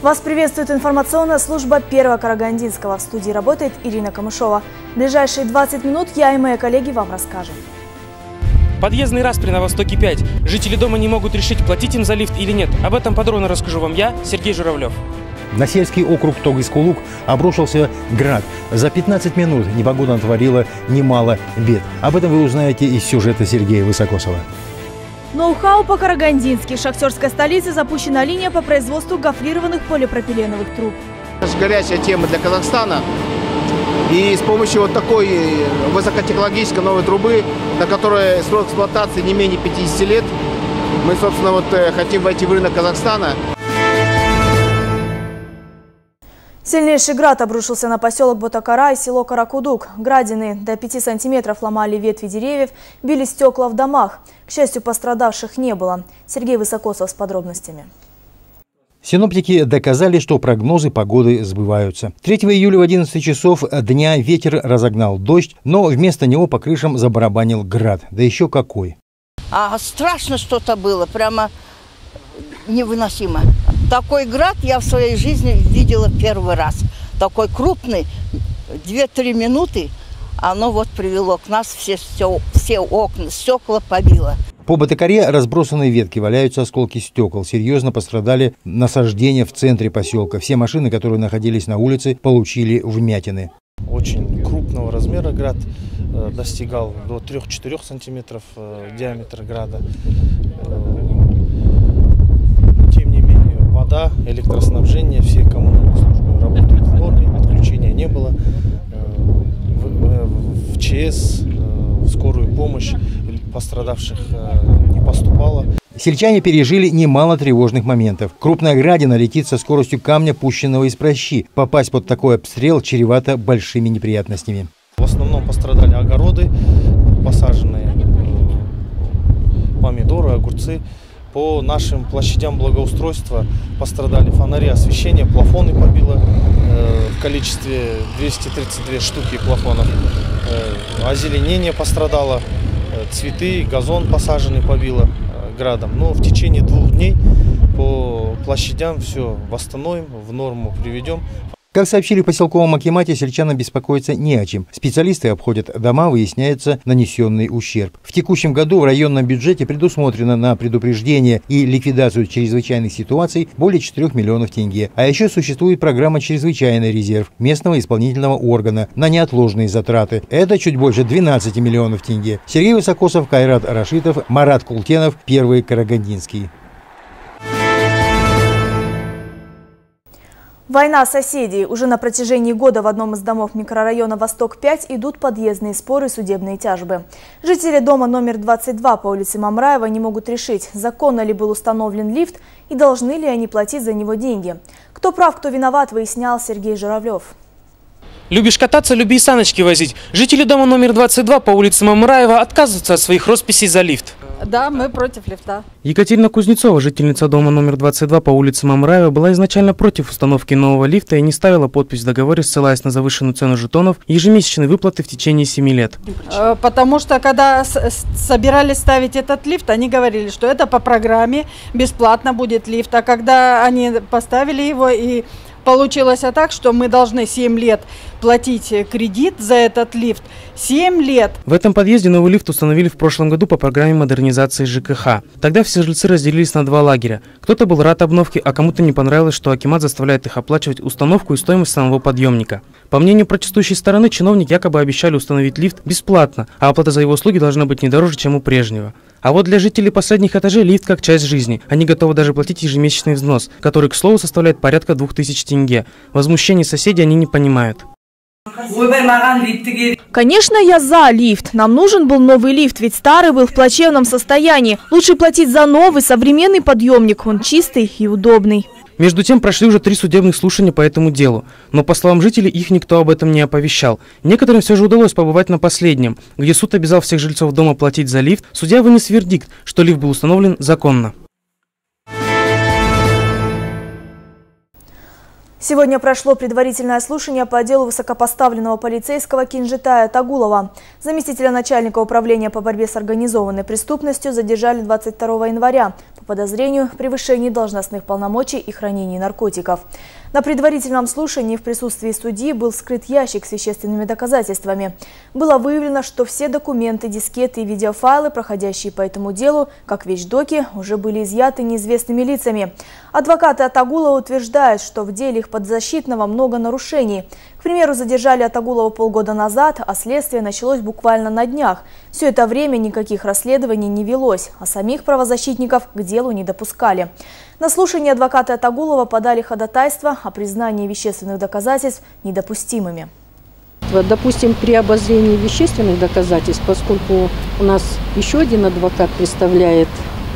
Вас приветствует информационная служба Первого Карагандинского. В студии работает Ирина Камышова. В ближайшие 20 минут я и мои коллеги вам расскажем. Подъездный распри на Востоке 5. Жители дома не могут решить, платить им за лифт или нет. Об этом подробно расскажу вам я, Сергей Журавлев. На сельский округ Тогис-Кулук обрушился град. За 15 минут непогода натворила немало бед. Об этом вы узнаете из сюжета Сергея Высокосова. Ноу-хау по-карагандински. В шахтерской столице запущена линия по производству гофрированных полипропиленовых труб. Это горячая тема для Казахстана. И с помощью вот такой высокотехнологической новой трубы, на которой срок эксплуатации не менее 50 лет, мы, собственно, хотим войти в рынок Казахстана. Сильнейший град обрушился на поселок Ботакара и село Каракудук. Градины до 5 сантиметров ломали ветви деревьев, били стекла в домах. К счастью, пострадавших не было. Сергей Высокосов с подробностями. Синоптики доказали, что прогнозы погоды сбываются. 3 июля в 11 часов дня ветер разогнал дождь, но вместо него по крышам забарабанил град. Да еще какой. Страшно что-то было, прямо невыносимо. Такой град я в своей жизни видела первый раз. Такой крупный, 2-3 минуты, оно вот привело к нас, все окна, стекла побило. По Ботакаре разбросанные ветки, валяются осколки стекол. Серьезно пострадали насаждения в центре поселка. Все машины, которые находились на улице, получили вмятины. Очень крупного размера град, достигал до 3-4 сантиметров диаметра града. Тем не менее, вода, электроснабжение, все коммунальные службы работают в норме, отключения не было. В ЧС, в скорую помощь пострадавших не поступало. Сельчане пережили немало тревожных моментов. Крупная градина летит со скоростью камня, пущенного из пращи. Попасть под такой обстрел чревато большими неприятностями. В основном пострадали огороды, посаженные помидоры, огурцы. По нашим площадям благоустройства пострадали фонари освещения, плафоны побило в количестве 232 штуки плафонов. Озеленение пострадало, цветы, газон посаженный побило градом. Но в течение 2 дней по площадям все восстановим, в норму приведем. Как сообщили в поселковом акимате, сельчанам беспокоиться не о чем. Специалисты обходят дома, выясняется нанесенный ущерб. В текущем году в районном бюджете предусмотрено на предупреждение и ликвидацию чрезвычайных ситуаций более 4 миллионов тенге. А еще существует программа «Чрезвычайный резерв» местного исполнительного органа на неотложные затраты. Это чуть больше 12 миллионов тенге. Сергей Высокосов, Кайрат Рашитов, Марат Култенов, Первый Карагандинский. Война соседей. Уже на протяжении года в одном из домов микрорайона Восток-5 идут подъездные споры и судебные тяжбы. Жители дома номер 22 по улице Мамраева не могут решить, законно ли был установлен лифт и должны ли они платить за него деньги. Кто прав, кто виноват, выяснял Сергей Журавлев. Любишь кататься, люби и саночки возить. Жители дома номер 22 по улице Мамраева отказываются от своих росписей за лифт. Да, мы против лифта. Екатерина Кузнецова, жительница дома номер 22 по улице Мамраева, была изначально против установки нового лифта и не ставила подпись в договоре, ссылаясь на завышенную цену жетонов и ежемесячные выплаты в течение 7 лет. Потому что, когда собирались ставить этот лифт, они говорили, что это по программе, бесплатно будет лифт. А когда они поставили его и получилось так, что мы должны 7 лет платить кредит за этот лифт. 7 лет. В этом подъезде новый лифт установили в прошлом году по программе модернизации ЖКХ. Тогда все жильцы разделились на 2 лагеря. Кто-то был рад обновке, а кому-то не понравилось, что акимат заставляет их оплачивать установку и стоимость самого подъемника. По мнению протестующей стороны, чиновники якобы обещали установить лифт бесплатно, а оплата за его услуги должна быть не дороже, чем у прежнего. А вот для жителей последних этажей лифт как часть жизни. Они готовы даже платить ежемесячный взнос, который, к слову, составляет порядка 2000 тенге. Возмущений соседей они не понимают. Конечно, я за лифт. Нам нужен был новый лифт, ведь старый был в плачевном состоянии. Лучше платить за новый, современный подъемник. Он чистый и удобный. Между тем прошли уже 3 судебных слушания по этому делу. Но, по словам жителей, их никто об этом не оповещал. Некоторым все же удалось побывать на последнем, где суд обязал всех жильцов дома платить за лифт. Судья вынес вердикт, что лифт был установлен законно. Сегодня прошло предварительное слушание по делу высокопоставленного полицейского Кинжетая Тагулова. Заместителя начальника управления по борьбе с организованной преступностью задержали 22 января по подозрению в превышении должностных полномочий и хранении наркотиков. На предварительном слушании в присутствии судьи был вскрыт ящик с вещественными доказательствами. Было выявлено, что все документы, дискеты и видеофайлы, проходящие по этому делу, как вещдоки, уже были изъяты неизвестными лицами. Адвокаты Атагулова утверждают, что в деле их подзащитного много нарушений. К примеру, задержали Атагулова полгода назад, а следствие началось буквально на днях. Все это время никаких расследований не велось, а самих правозащитников к делу не допускали. На слушании адвокаты Атагулова подали ходатайство о признании вещественных доказательств недопустимыми. Допустим, при обозрении вещественных доказательств, поскольку у нас еще один адвокат представляет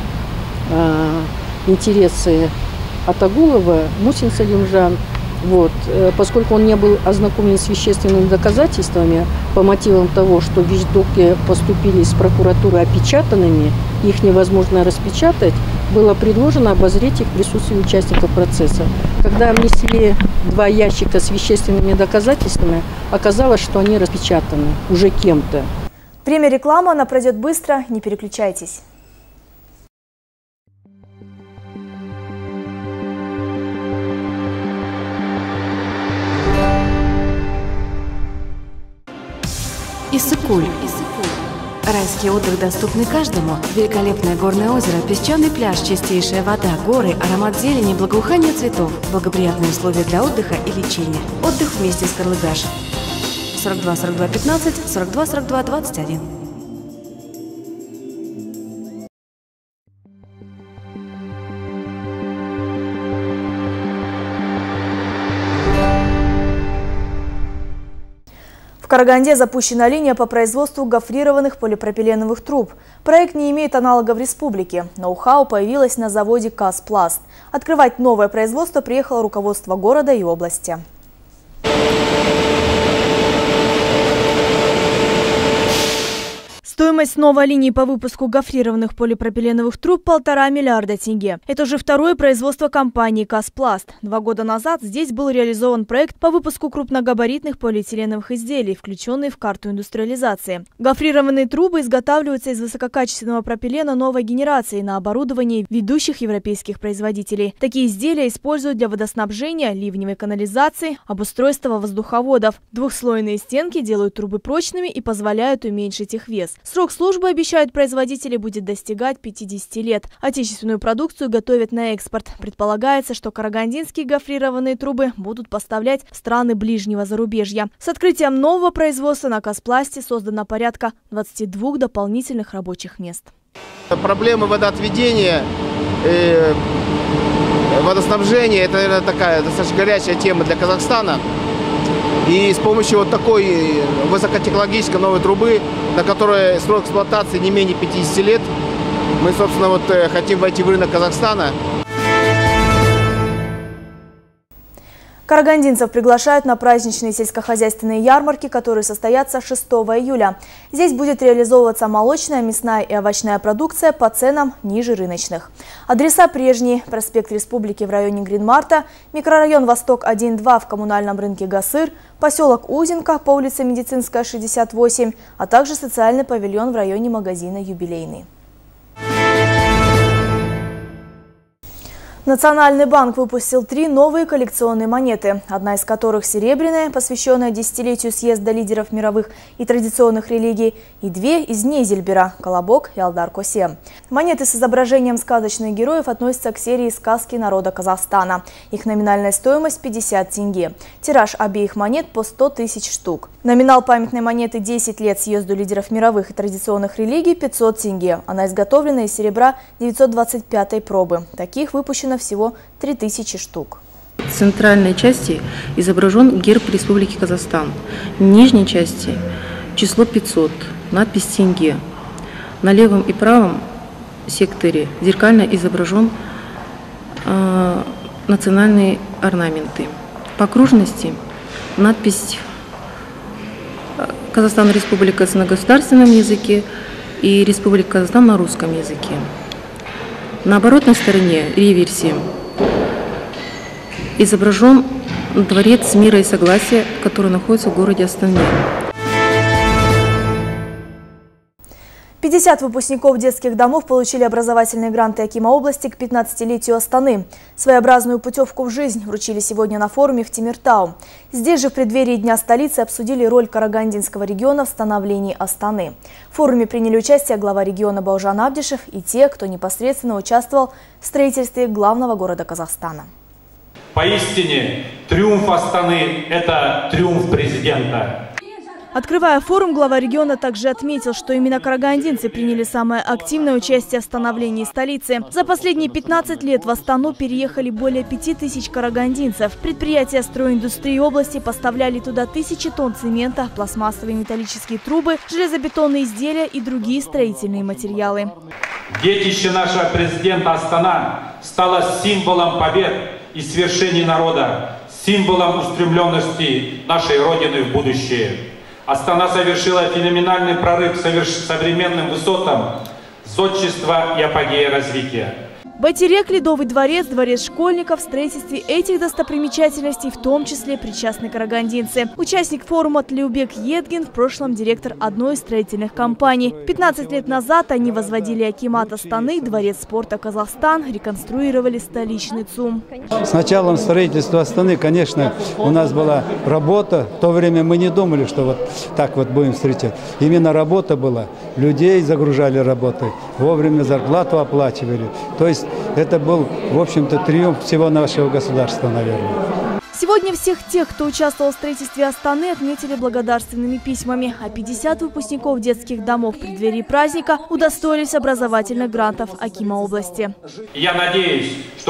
интересы Атагулова, Мусин Салимжан, поскольку он не был ознакомлен с вещественными доказательствами по мотивам того, что вещдоки поступили из прокуратуры опечатанными, их невозможно распечатать, было предложено обозреть их в присутствии участников процесса. Когда внесли 2 ящика с вещественными доказательствами, оказалось, что они распечатаны уже кем-то. Время рекламы, она пройдет быстро, не переключайтесь. Иссык-Куль. Райский отдых доступный каждому. Великолепное горное озеро, песчаный пляж, чистейшая вода, горы, аромат зелени, благоухание цветов, благоприятные условия для отдыха и лечения. Отдых вместе с Карлыгаш. 42 42 15, 42 42 21. В Караганде запущена линия по производству гофрированных полипропиленовых труб. Проект не имеет аналога в республике. Ноу-хау появилось на заводе «Казпласт». Открывать новое производство приехало руководство города и области. Стоимость новой линии по выпуску гофрированных полипропиленовых труб – 1,5 миллиарда тенге. Это уже второе производство компании «Казпласт». 2 года назад здесь был реализован проект по выпуску крупногабаритных полиэтиленовых изделий, включенные в карту индустриализации. Гофрированные трубы изготавливаются из высококачественного пропилена новой генерации на оборудовании ведущих европейских производителей. Такие изделия используют для водоснабжения, ливневой канализации, обустройства воздуховодов. Двухслойные стенки делают трубы прочными и позволяют уменьшить их вес. Срок службы, обещают производители, будет достигать 50 лет. Отечественную продукцию готовят на экспорт. Предполагается, что карагандинские гофрированные трубы будут поставлять в страны ближнего зарубежья. С открытием нового производства на Казпласте создано порядка 22 дополнительных рабочих мест. Проблемы водоотведения, водоснабжения – это, наверное, такая достаточно горячая тема для Казахстана. И с помощью вот такой высокотехнологической новой трубы, на которой срок эксплуатации не менее 50 лет, мы, собственно, хотим войти в рынок Казахстана. Карагандинцев приглашают на праздничные сельскохозяйственные ярмарки, которые состоятся 6 июля. Здесь будет реализовываться молочная, мясная и овощная продукция по ценам ниже рыночных. Адреса прежние: проспект Республики в районе Гринмарта, микрорайон Восток-1-2 в коммунальном рынке Гасыр, поселок Узенка по улице Медицинская, 68, а также социальный павильон в районе магазина «Юбилейный». Национальный банк выпустил 3 новые коллекционные монеты, одна из которых серебряная, посвященная десятилетию съезда лидеров мировых и традиционных религий, и 2 из Нейзельбера – «Колобок» и «Алдар-Косе». Монеты с изображением сказочных героев относятся к серии «Сказки народа Казахстана». Их номинальная стоимость – 50 тенге. Тираж обеих монет по 100 тысяч штук. Номинал памятной монеты «10 лет съезду лидеров мировых и традиционных религий» – 500 тенге. Она изготовлена из серебра 925 пробы. Таких выпущено всего 3000 штук. В центральной части изображен герб Республики Казахстан. В нижней части число 500, надпись «Тенге». На левом и правом секторе зеркально изображен национальные орнаменты. По окружности надпись «Казахстан Республика» на государственном языке и «Республика Казахстан» на русском языке. На оборотной стороне реверсе изображен дворец мира и согласия, который находится в городе Астане. 50 выпускников детских домов получили образовательные гранты Акима области к 15-летию Астаны. Своеобразную путевку в жизнь вручили сегодня на форуме в Темиртау. Здесь же в преддверии Дня столицы обсудили роль Карагандинского региона в становлении Астаны. В форуме приняли участие глава региона Баужан Абдишев и те, кто непосредственно участвовал в строительстве главного города Казахстана. Поистине, триумф Астаны – это триумф президента. Открывая форум, глава региона также отметил, что именно карагандинцы приняли самое активное участие в становлении столицы. За последние 15 лет в Астану переехали более 5000 карагандинцев. Предприятия стройиндустрии области поставляли туда тысячи тонн цемента, пластмассовые металлические трубы, железобетонные изделия и другие строительные материалы. Детище нашего президента Астана стало символом побед и свершений народа, символом устремленности нашей Родины в будущее. Астана совершила феноменальный прорыв к современным высотам зодчества и апогея развития. Байтерек, Ледовый дворец, дворец школьников, в строительстве этих достопримечательностей в том числе причастны карагандинцы. Участник форума Тлеубек Едгин в прошлом директор одной из строительных компаний. 15 лет назад они возводили акимат Астаны, дворец спорта Казахстан, реконструировали столичный ЦУМ. С началом строительства Астаны, конечно, у нас была работа. В то время мы не думали, что вот так вот будем встречать. Именно работа была. Людей загружали работой, вовремя зарплату оплачивали. То есть это был, в общем-то, триумф всего нашего государства, наверное. Сегодня всех тех, кто участвовал в строительстве Астаны, отметили благодарственными письмами, а 50 выпускников детских домов в преддверии праздника удостоились образовательных грантов Акима области. Я надеюсь, что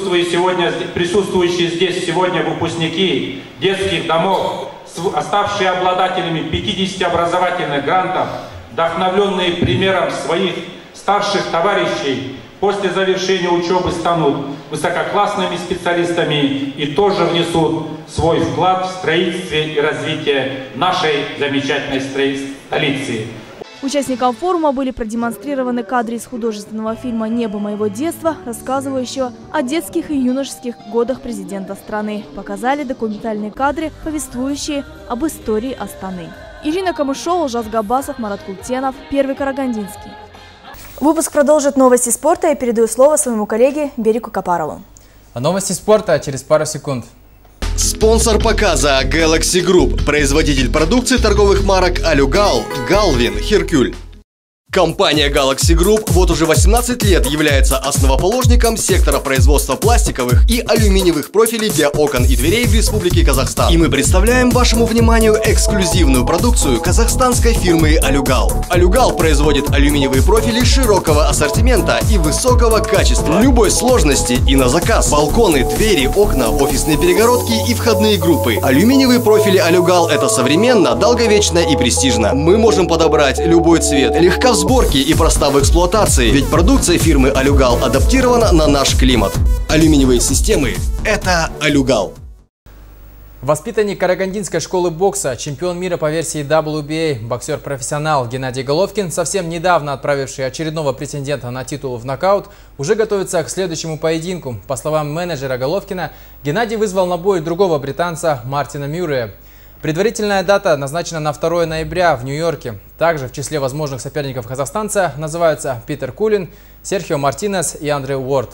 присутствующие здесь сегодня выпускники детских домов, оставшие обладателями 50 образовательных грантов, вдохновленные примером своих старших товарищей, после завершения учебы станут высококлассными специалистами и тоже внесут свой вклад в строительстве и развитие нашей замечательной столицы. Участникам форума были продемонстрированы кадры из художественного фильма «Небо моего детства», рассказывающего о детских и юношеских годах президента страны. Показали документальные кадры, повествующие об истории Астаны. Ирина Камышова, Ужас Габасов, Марат Култенов, Первый Карагандинский. Выпуск продолжит новости спорта. Я передаю слово своему коллеге Берику Капарову. Новости спорта через пару секунд. Спонсор показа Galaxy Group, производитель продукции торговых марок Алюгал, Галвин, Херкюль. Компания Galaxy Group вот уже 18 лет является основоположником сектора производства пластиковых и алюминиевых профилей для окон и дверей в Республике Казахстан. И мы представляем вашему вниманию эксклюзивную продукцию казахстанской фирмы Алюгал. Алюгал производит алюминиевые профили широкого ассортимента и высокого качества, любой сложности и на заказ. Балконы, двери, окна, офисные перегородки и входные группы. Алюминиевые профили Алюгал – это современно, долговечно и престижно. Мы можем подобрать любой цвет, легко в сборке и проста в эксплуатации, ведь продукция фирмы Алюгал адаптирована на наш климат. Алюминиевые системы – это Алюгал. Воспитанник Карагандинской школы бокса, чемпион мира по версии WBA, боксер-профессионал Геннадий Головкин, совсем недавно отправивший очередного претендента на титул в нокаут, уже готовится к следующему поединку. По словам менеджера Головкина, Геннадий вызвал на бой другого британца Мартина Мюррея. Предварительная дата назначена на 2 ноября в Нью-Йорке. Также в числе возможных соперников казахстанца называются Питер Кулин, Серхио Мартинес и Андре Уорд.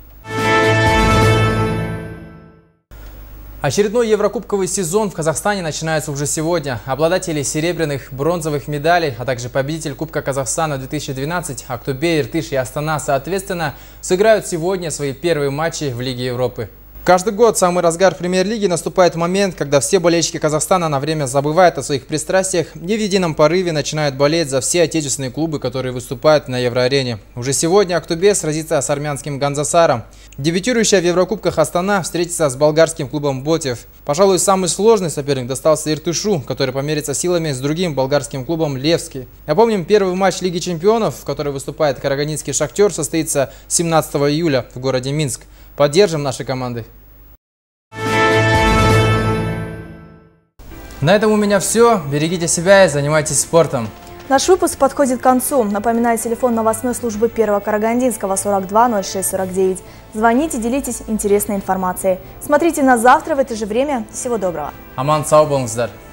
Очередной еврокубковый сезон в Казахстане начинается уже сегодня. Обладатели серебряных, бронзовых медалей, а также победитель Кубка Казахстана 2012 Актубе, Иртыш и Астана соответственно сыграют сегодня свои первые матчи в Лиге Европы. Каждый год в самый разгар премьер-лиги наступает момент, когда все болельщики Казахстана на время забывают о своих пристрастиях и в едином порыве начинают болеть за все отечественные клубы, которые выступают на Евроарене. Уже сегодня Актубе сразится с армянским Ганзасаром. Дебютирующая в Еврокубках Астана встретится с болгарским клубом Ботев. Пожалуй, самый сложный соперник достался Иртышу, который померится силами с другим болгарским клубом Левский. Напомним, первый матч Лиги чемпионов, в которой выступает карагандинский Шахтер, состоится 17 июля в городе Минск. Поддержим наши команды. На этом у меня все. Берегите себя и занимайтесь спортом. Наш выпуск подходит к концу. Напоминаю, телефон новостной службы Первого Карагандинского 42 06 49. Звоните, делитесь интересной информацией. Смотрите нас завтра в это же время. Всего доброго. Аман сау болыңыздар.